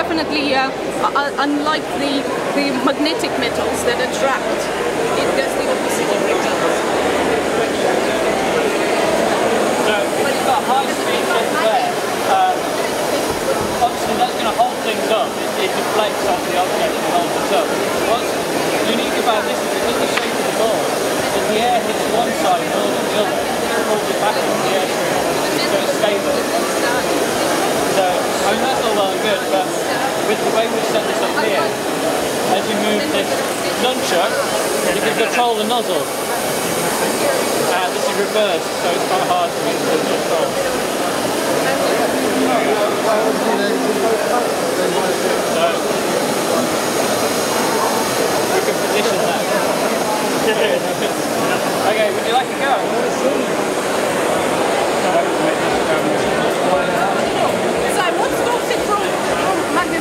definitely, unlike the magnetic metals that attract, it does the opposite direction. So if you've got high speed jump there, obviously that's going to hold things up. It deflects off the object and holds it up. What's unique about this is because of the shape of the ball, if the air hits one side more than the other, it pulls it back into the airstream, so it's stable. So, I mean that's all well and good, but with the way we've set this up here, as you move this nunchuck, you can control the nozzle. This is reversed, so it's quite hard for me to control. So,